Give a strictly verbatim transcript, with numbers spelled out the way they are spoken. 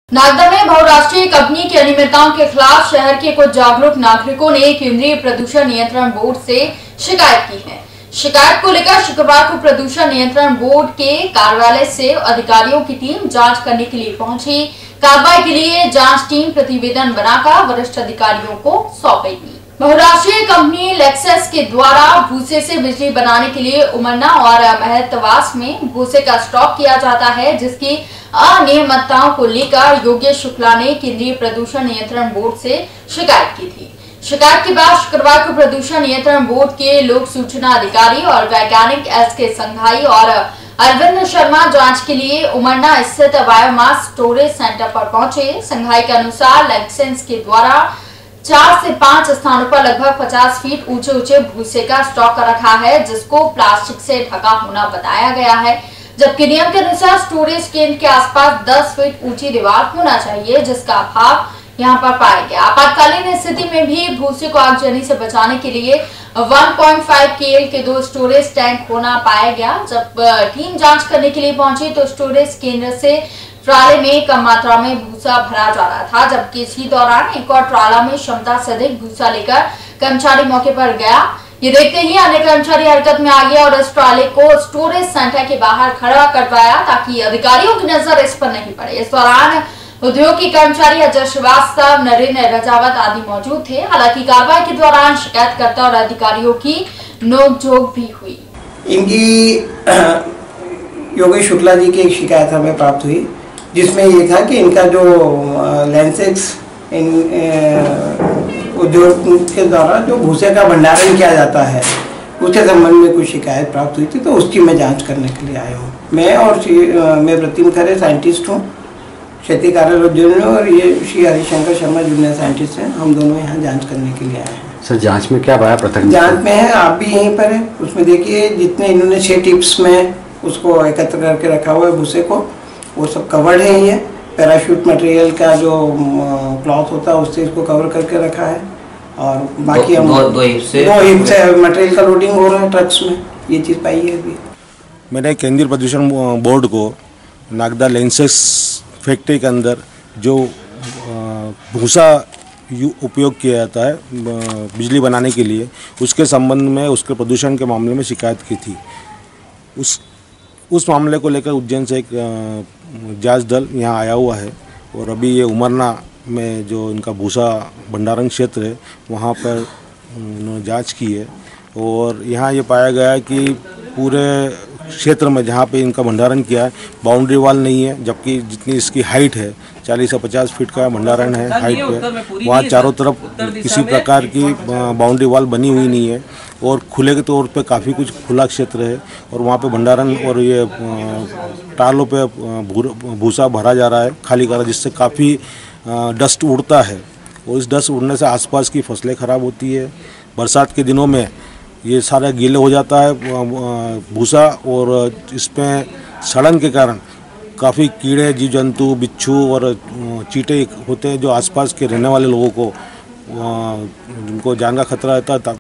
नागदा में बहुराष्ट्रीय कंपनी की अनियमितताओं के खिलाफ शहर के कुछ जागरूक नागरिकों ने केंद्रीय प्रदूषण नियंत्रण बोर्ड से शिकायत की है। शिकायत को लेकर शुक्रवार को प्रदूषण नियंत्रण बोर्ड के कार्यालय से अधिकारियों की टीम जांच करने के लिए पहुंची। कार्रवाई के लिए जांच टीम प्रतिवेदन बनाकर वरिष्ठ अधिकारियों को सौंपेगी। बहुराष्ट्रीय कंपनी लेक्सस के द्वारा भूसे से बिजली बनाने के लिए उमरना और महतवास में भूसे का स्टॉक किया जाता है, जिसकी अनियमितताओं को लेकर योगेश शुक्ला ने केंद्रीय प्रदूषण नियंत्रण बोर्ड से शिकायत की थी। शिकायत के बाद शुक्रवार को प्रदूषण नियंत्रण बोर्ड के लोक सूचना अधिकारी और वैज्ञानिक एस के संघाई और अरविंद शर्मा जांच के लिए उमरना स्थित बायोमास स्टोरेज सेंटर पर पहुंचे। संघाई के अनुसार लेक्सेंस के द्वारा चार से पांच स्थानों पर लगभग पचास फीट ऊंचे ऊंचे भूसे का स्टॉक रखा है, जिसको प्लास्टिक से ढका होना बताया गया है, जबकि नियम के अनुसार स्टोरेज केंद्र के आसपास दस फीट ऊंची दीवार होना चाहिए, जिसका अभाव यहां पर पाया गया। आपातकालीन स्थिति में भी भूसे को आगजनी से बचाने के लिए एक पॉइंट पाँच केएल के दो स्टोरेज टैंक होना पाया गया। जब टीम जांच करने के लिए पहुंची तो स्टोरेज केंद्र से ट्राले में कम मात्रा में भूसा भरा जा रहा था, जबकि इसी दौरान एक और ट्राला में क्षमता से अधिक भूसा लेकर कर्मचारी मौके पर गया। ये देखते ही अन्य कर्मचारी हरकत में आ गया और इस ट्राले को स्टोरेज सेंटर के बाहर खड़ा करवाया ताकि अधिकारियों की नजर इस पर नहीं पड़े। इस दौरान उद्योग के कर्मचारी अजय श्रीवास्तव, नरेंद्र रजावत आदि मौजूद थे। हालांकि कार्रवाई के दौरान शिकायतकर्ता और अधिकारियों की नोकझोंक भी हुई। इनकी योगेश शुक्ला जी की एक शिकायत हमें प्राप्त हुई, जिसमें ये था कि इनका जो लेंसेक्स इन उद्योग के द्वारा जो भूसे का भंडारण किया जाता है, उसके संबंध में कुछ शिकायत प्राप्त हुई थी, तो उसकी मैं जांच करने के लिए आया हूँ। मैं और मैं प्रतिम खरे साइंटिस्ट हूँ क्षेत्रीय कार्यालय उद्योग में, और ये श्री हरिशंकर शर्मा जूनियर साइंटिस्ट हैं। हम दोनों यहाँ जांच करने के लिए आए हैं। सर, जांच में क्या पाया? प्रथम जांच में है, आप भी यहीं पर है, उसमें देखिए जितने इन्होंने छः टिप्स में उसको एकत्र करके रखा हुआ है भूसे को, वो सब कवर्ड है। ये पैराशूट मटेरियल का जो क्लॉथ होता है उससे इसको कवर करके रखा है, और बाकी हम दो, दो हिप से दो हिप से मटेरियल का लोडिंग हो रहा है ट्रक्स में। ये चीज़ पाई है अभी। मैंने केंद्रीय प्रदूषण बोर्ड को नागदा लेंसेस फैक्ट्री के अंदर जो भूसा उपयोग किया जाता है बिजली बनाने के लिए, उसके संबंध में उसके प्रदूषण के मामले में शिकायत की थी। उस उस मामले को लेकर उज्जैन से एक जांच दल यहाँ आया हुआ है, और अभी ये उमरना में जो इनका भूसा भंडारण क्षेत्र है वहाँ पर उन्होंने जांच की है, और यहाँ ये पाया गया है कि पूरे क्षेत्र में जहाँ पे इनका भंडारण किया है बाउंड्री वाल नहीं है, जबकि जितनी इसकी हाइट है चालीस से पचास फीट का भंडारण है हाइट पे, वहाँ चारों तरफ किसी प्रकार की बाउंड्री वाल बनी हुई नहीं है, और खुले के तौर पे काफ़ी कुछ खुला क्षेत्र है, और वहाँ पे भंडारण और ये टालों पे भूसा भरा जा रहा है खाली करा, जिससे काफ़ी डस्ट उड़ता है, और इस डस्ट उड़ने से आसपास की फसलें ख़राब होती है। बरसात के दिनों में ये सारा गीले हो जाता है भूसा, और इसमें सड़न के कारण काफ़ी कीड़े, जीव जंतु, बिच्छू और चींटे होते हैं, जो आसपास के रहने वाले लोगों को जिनको जान का खतरा रहता है।